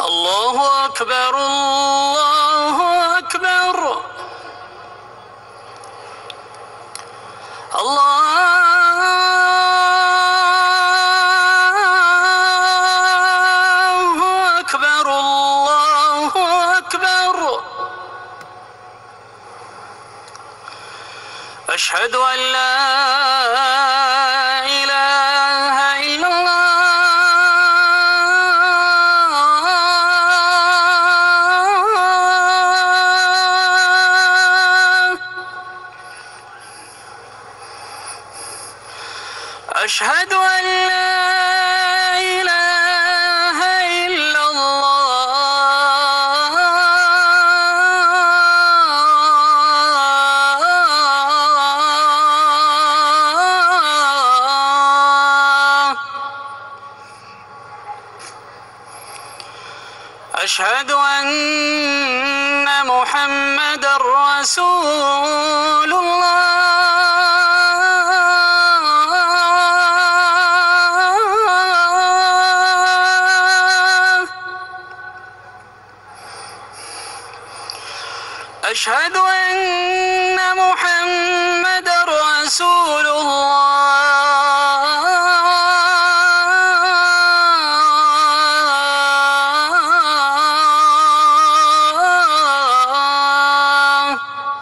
الله أكبر الله أكبر الله أكبر الله أكبر. أشهد أن لا إله إلا الله. أشهد أن لا إله إلا الله. أشهد أن محمدًا رسول الله. أشهد أن محمدًا رسول الله.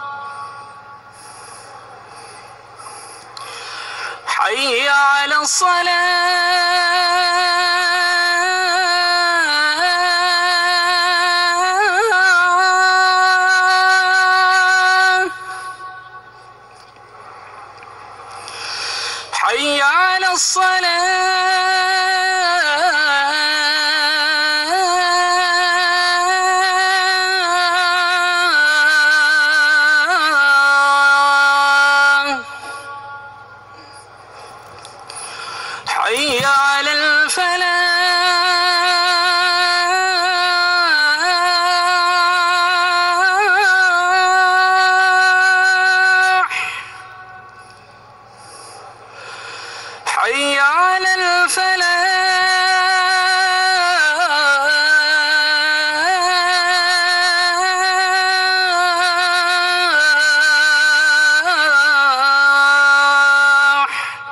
حي على الصلاة. حي على الصلاة. حي على الفلاح. حي على الفلاح.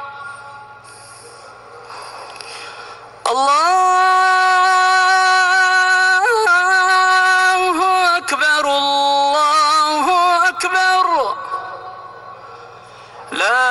الله أكبر الله أكبر. لا